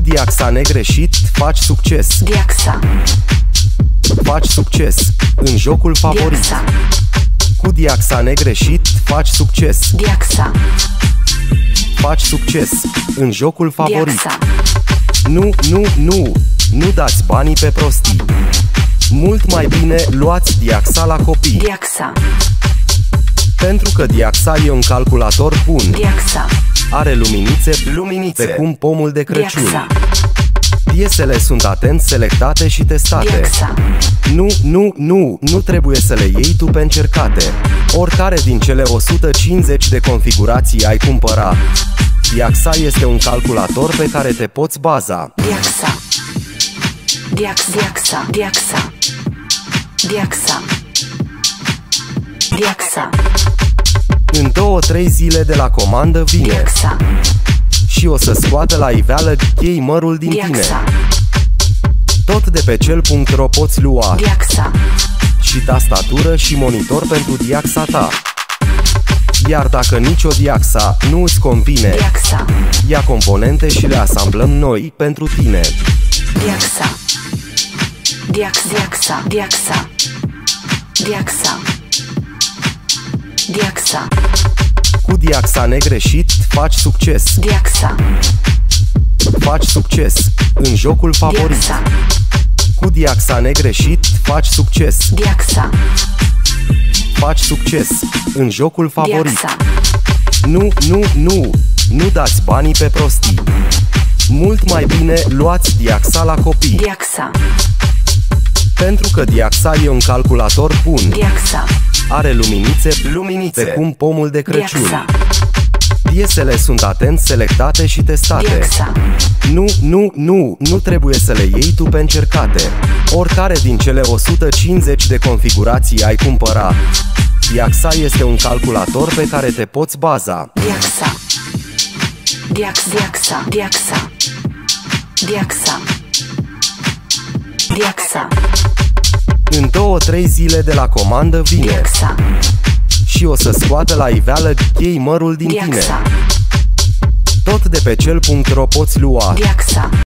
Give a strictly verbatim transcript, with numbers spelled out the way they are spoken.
Diaxa negreșit faci succes. Diaxa. Faci succes în jocul favorit. Diaxa. Cu Diaxa negreșit faci succes. Diaxa. Faci succes în jocul favorit. Diaxa. Nu, nu, nu, nu dați banii pe prostii. Mult mai bine luați Diaxa la copii. Diaxa. Pentru că Diaxa e un calculator bun. Diaxa. Are luminițe, luminițe, cum pomul de Crăciun. Diaxa. Piesele sunt atent selectate și testate. Diaxa. Nu, nu, nu, nu trebuie să le iei tu pe încercate. Oricare din cele o sută cincizeci de configurații ai cumpăra, Diaxa este un calculator pe care te poți baza. Diaxa. Diax, Diaxa. Diaxa. Diaxa. Diaxa. În două-trei zile de la comandă vine Diaxa. și o să scoată la iveală gamerul din tine. Diaxa. Tot de pe cel punct ro poți lua Diaxa. și tastatură și monitor pentru Diaxa ta. Iar dacă nicio Diaxa nu îți convine, Diaxa. ia componente și le asamblăm noi pentru tine. Diaxa. Diax, Diaxa. Diaxa. Diaxa. Diaxa. Cu Diaxa negreșit faci succes. Diaxa. Faci succes în jocul favorit. Diaxa. Cu Diaxa negreșit faci succes. Diaxa. Faci succes în jocul favorit. Diaxa. Nu, nu, nu, nu dați banii pe prostii. Mult mai bine luați Diaxa la copii. Diaxa. Pentru că Diaxa e un calculator bun. Diaxa. Are luminițe, luminițe, cum pomul de Crăciun. Diaxa. Piesele sunt atent selectate și testate. Diaxa. Nu, nu, nu, nu trebuie să le iei tu pe încercate. Oricare din cele o sută cincizeci de configurații ai cumpăra, Diaxa este un calculator pe care te poți baza. Diaxa. Diax, Diaxa. Diaxa. Diaxa. Diaxa. În două-trei zile de la comandă vine Diaxa. și o să scoată la iveală gamerul din tine. Diaxa. Tot de pe cel punct ro poți lua Diaxa.